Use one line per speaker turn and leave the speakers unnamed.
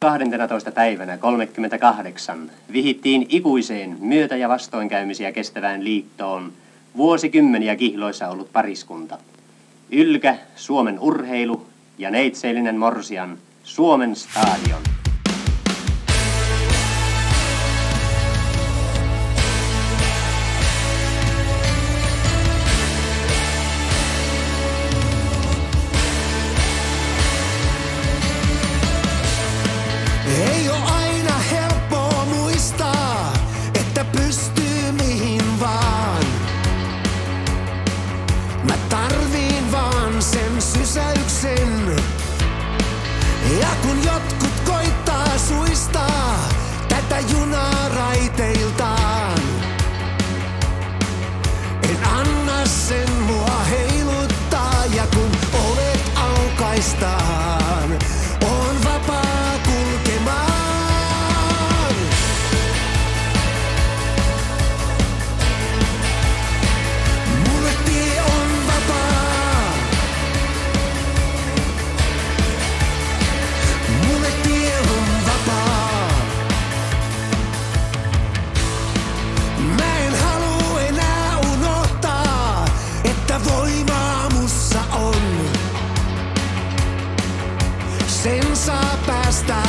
12. päivänä 38 vihittiin ikuiseen myötä- ja vastoinkäymisiä kestävään liittoon vuosikymmeniä kihloissa ollut pariskunta. Ylkä, Suomen urheilu ja neitseellinen morsian, Suomen stadion.
Ei oo aina helppoa muistaa, että pystyy mihin vaan. Mä tarviin vaan sen sysäyksen. Ja kun jotkut koittaa suistaa tätä junaa raiteiltaan, en anna sen mua heiluttaa. Ja kun ovet aukaistaan, on vapaa kulkemaan. Mulle tie on vapaa. Mulle tie on vapaa. Mä en halua enää unohtaa, että voimaa mussa on. Sen saa päästä